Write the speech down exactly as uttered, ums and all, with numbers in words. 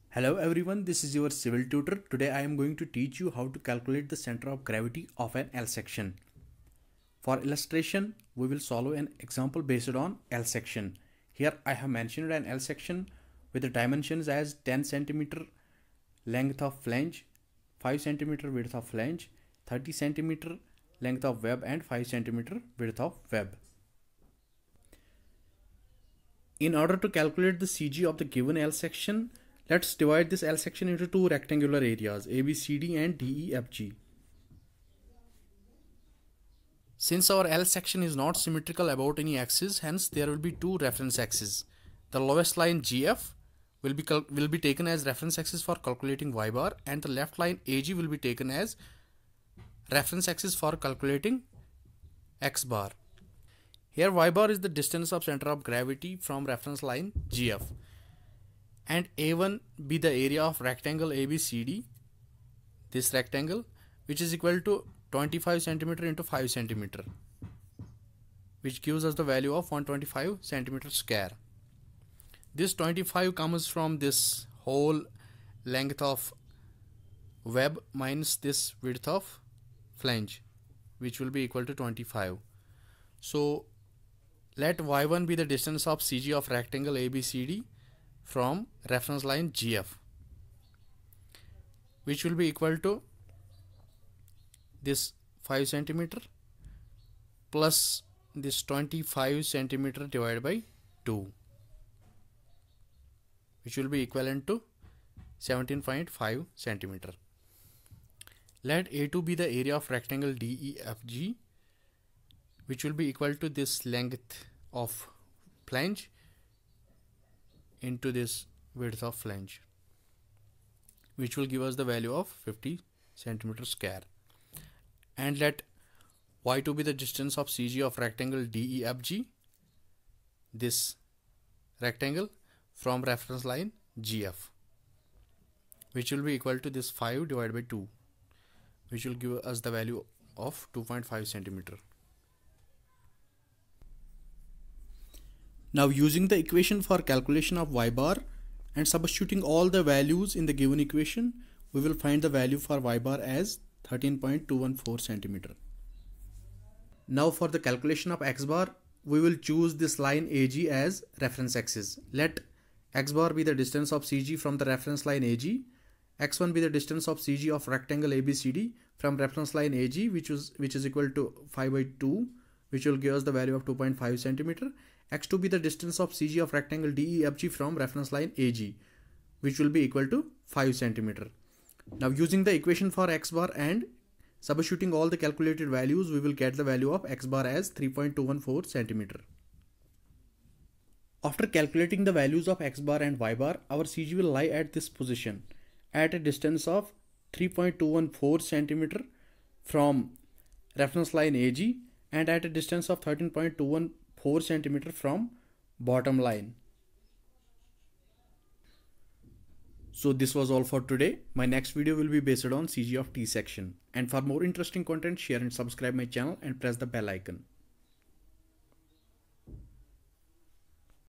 Hello everyone, this is your Civil Tutor. Today I am going to teach you how to calculate the center of gravity of an L section. For illustration, we will solve an example based on L section. Here I have mentioned an L section with the dimensions as ten centimeter length of flange, five centimeter width of flange, thirty centimeter length of web and five centimeter width of web. In order to calculate the C G of the given L section, let's divide this L section into two rectangular areas A, B, C, D and D, E, F, G. Since our L section is not symmetrical about any axis, hence there will be two reference axes. The lowest line G F will be, will be taken as reference axis for calculating Y bar, and the left line A G will be taken as reference axis for calculating X bar. Here Y bar is the distance of center of gravity from reference line G F. And A one be the area of rectangle A B C D, this rectangle, which is equal to twenty-five centimeter into five centimeter, which gives us the value of one hundred twenty-five centimeter square. This twenty-five comes from this whole length of web minus this width of flange, which will be equal to twenty-five. So let Y one be the distance of C G of rectangle A B C D from reference line G F, which will be equal to this five centimeter plus this twenty-five centimeter divided by two, which will be equivalent to seventeen point five centimeter. Let A two be the area of rectangle D E F G, which will be equal to this length of flange into this width of flange, which will give us the value of fifty centimeter square. And let Y two be the distance of C G of rectangle D E F G, this rectangle, from reference line G F, which will be equal to this five divided by two, which will give us the value of two point five centimeter. Now, using the equation for calculation of Y bar and substituting all the values in the given equation, we will find the value for Y bar as thirteen point two one four centimeter. Now for the calculation of X bar, we will choose this line A G as reference axis. Let X bar be the distance of C G from the reference line A G, X one be the distance of C G of rectangle A B C D from reference line A G, which is which is equal to five by two, which will give us the value of two point five centimeter. X two be the distance of C G of rectangle D E F G from reference line A G, which will be equal to five centimeter. Now using the equation for X bar and substituting all the calculated values, we will get the value of X bar as three point two one four centimeter. After calculating the values of X bar and Y bar, our C G will lie at this position at a distance of three point two one four centimeter from reference line A G and at a distance of thirteen point two one four centimeter from bottom line. So this was all for today. My next video will be based on C G of T section. And for more interesting content, share and subscribe my channel and press the bell icon.